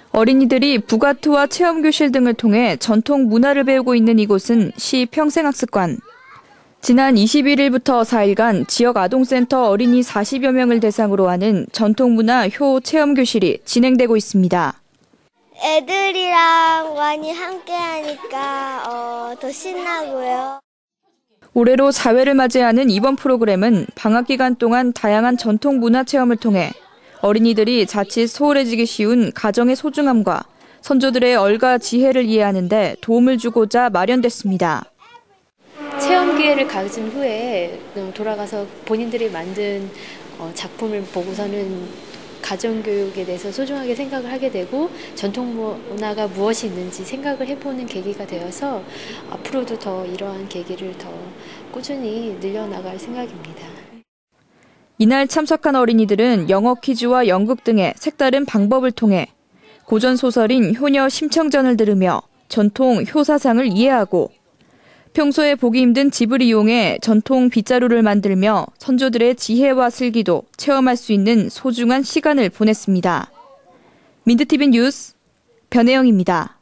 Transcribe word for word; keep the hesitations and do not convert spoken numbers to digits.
어린이들이 북아트와 체험교실 등을 통해 전통 문화를 배우고 있는 이곳은 시 평생학습관. 지난 이십일일부터 사일간 지역 아동센터 어린이 사십여 명을 대상으로 하는 전통문화 효 체험교실이 진행되고 있습니다. 애들이랑 많이 함께하니까 어, 더 신나고요. 올해로 사 회를 맞이하는 이번 프로그램은 방학 기간 동안 다양한 전통 문화 체험을 통해 어린이들이 자칫 소홀해지기 쉬운 가정의 소중함과 선조들의 얼과 지혜를 이해하는 데 도움을 주고자 마련됐습니다. 체험 기회를 가진 후에 돌아가서 본인들이 만든 작품을 보고서는 가정교육에 대해서 소중하게 생각을 하게 되고 전통 문화가 무엇이 있는지 생각을 해보는 계기가 되어서 앞으로도 더 이러한 계기를 더 꾸준히 늘려나갈 생각입니다. 이날 참석한 어린이들은 영어 퀴즈와 연극 등의 색다른 방법을 통해 고전 소설인 효녀 심청전을 들으며 전통 효사상을 이해하고 평소에 보기 힘든 집을 이용해 전통 빗자루를 만들며 선조들의 지혜와 슬기도 체험할 수 있는 소중한 시간을 보냈습니다. 민트티비 뉴스 변혜영입니다.